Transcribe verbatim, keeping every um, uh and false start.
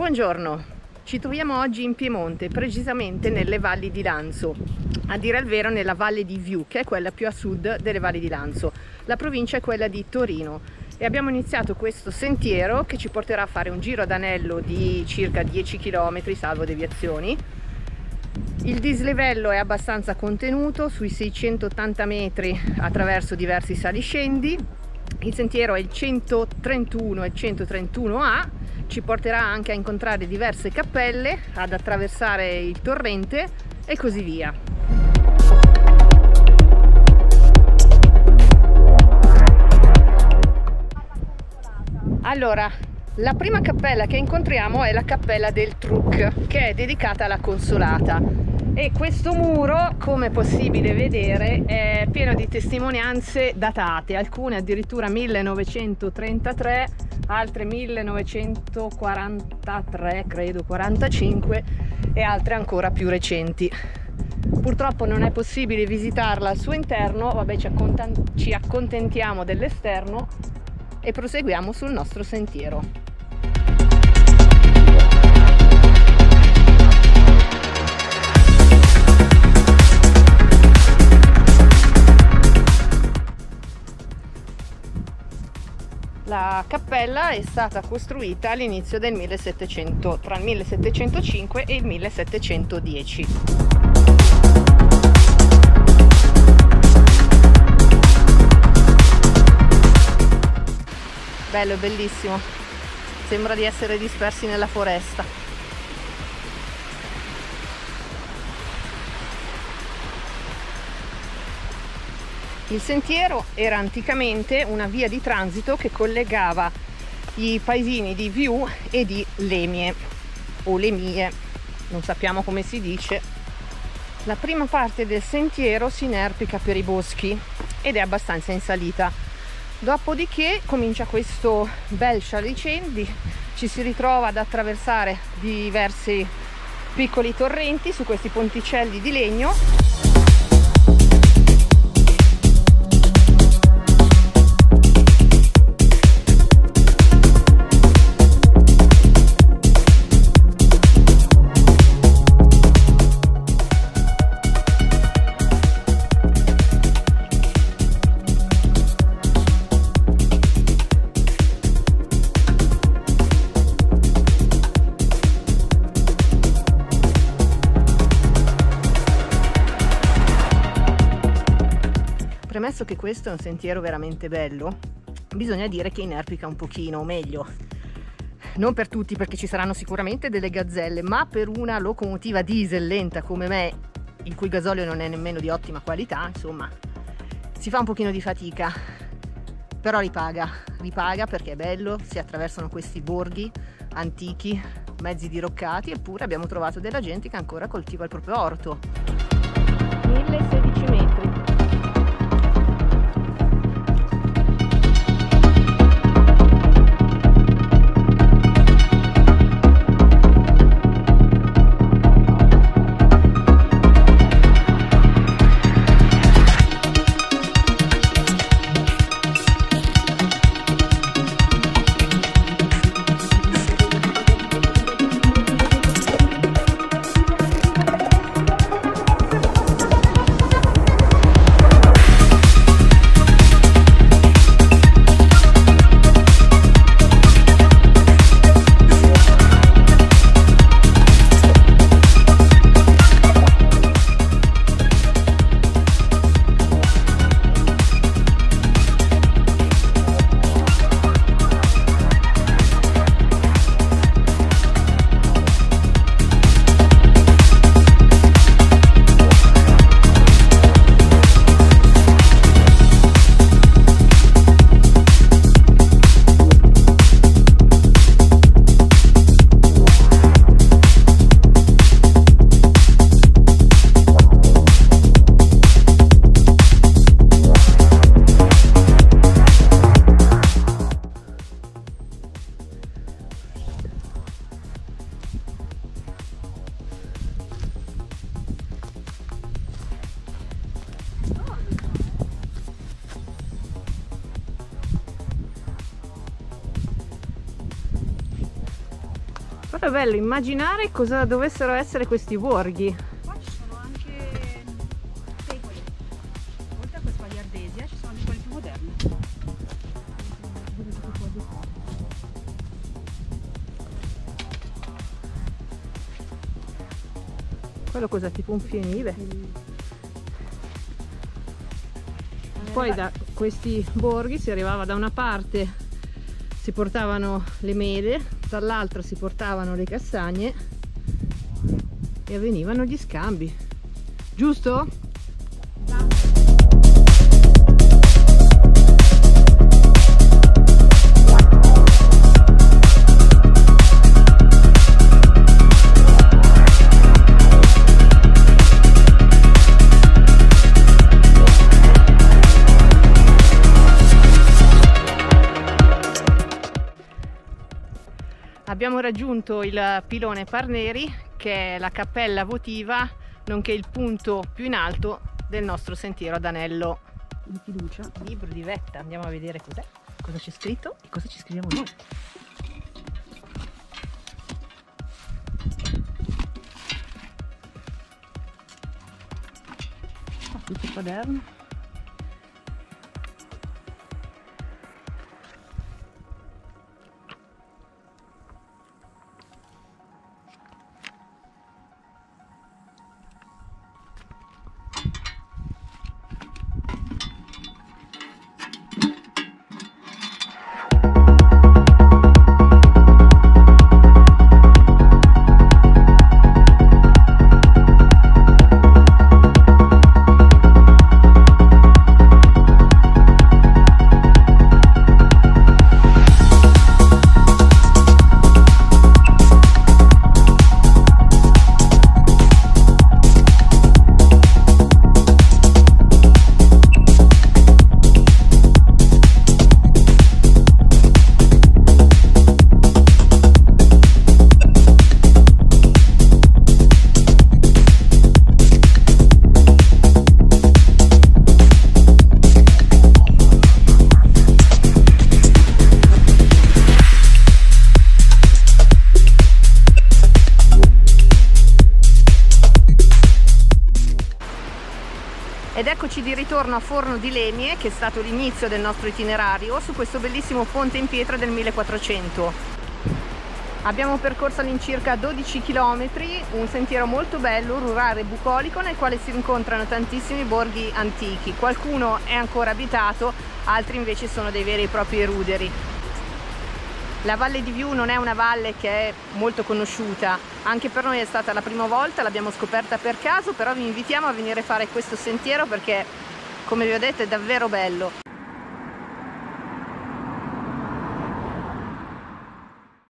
Buongiorno, ci troviamo oggi in Piemonte, precisamente nelle valli di Lanzo, a dire il vero nella valle di Viù, che è quella più a sud delle valli di Lanzo. La provincia è quella di Torino e abbiamo iniziato questo sentiero che ci porterà a fare un giro ad anello di circa dieci chilometri, salvo deviazioni. Il dislivello è abbastanza contenuto, sui seicentottanta metri attraverso diversi saliscendi. Il sentiero è il centotrentuno e il centotrentuno A, ci porterà anche a incontrare diverse cappelle, ad attraversare il torrente e così via. Allora, la prima cappella che incontriamo è la cappella del Truc, che è dedicata alla Consolata, e questo muro, come è possibile vedere, è pieno di testimonianze datate, alcune addirittura millenovecentotrentatré, altre millenovecentoquarantatré, credo quarantacinque, e altre ancora più recenti. Purtroppo non è possibile visitarla al suo interno, vabbè, ci, ci accontentiamo dell'esterno e proseguiamo sul nostro sentiero. La cappella è stata costruita all'inizio del millesettecento, tra il millesettecentocinque e il millesettecentodieci. Bello, bellissimo, sembra di essere dispersi nella foresta. Il sentiero era anticamente una via di transito che collegava i paesini di Viù e di Lemie, o Lemie, non sappiamo come si dice. La prima parte del sentiero si inerpica per i boschi ed è abbastanza in salita. Dopodiché comincia questo bel saliscendi, ci si ritrova ad attraversare diversi piccoli torrenti su questi ponticelli di legno. Premesso che questo è un sentiero veramente bello, bisogna dire che inerpica un pochino, o meglio, non per tutti, perché ci saranno sicuramente delle gazzelle, ma per una locomotiva diesel lenta come me, il cui gasolio non è nemmeno di ottima qualità, insomma, si fa un pochino di fatica, però ripaga, ripaga perché è bello, si attraversano questi borghi antichi, mezzi diroccati, eppure abbiamo trovato della gente che ancora coltiva il proprio orto. millesedici metri. Però è bello immaginare cosa dovessero essere questi borghi. Qua ci sono anche secoli. Oltre a questa di Ardesia ci sono anche quelli più moderni. Quello cos'è? Tipo un fienile? Poi da questi borghi si arrivava da una parte, si portavano le mele, dall'altra si portavano le cassagne e avvenivano gli scambi, giusto? Abbiamo raggiunto il pilone Parneri, che è la cappella votiva, nonché il punto più in alto del nostro sentiero ad anello Di fiducia. Libro di vetta. Andiamo a vedere cos'è, cosa c'è scritto e cosa ci scriviamo noi. Oh, tutto il quaderno. Ed eccoci di ritorno a Forno di Lemie, che è stato l'inizio del nostro itinerario su questo bellissimo ponte in pietra del millequattrocento. Abbiamo percorso all'incirca dodici chilometri, un sentiero molto bello, rurale e bucolico, nel quale si incontrano tantissimi borghi antichi. Qualcuno è ancora abitato, altri invece sono dei veri e propri ruderi. La Valle di Viù non è una valle che è molto conosciuta, anche per noi è stata la prima volta, l'abbiamo scoperta per caso, però vi invitiamo a venire a fare questo sentiero perché, come vi ho detto, è davvero bello.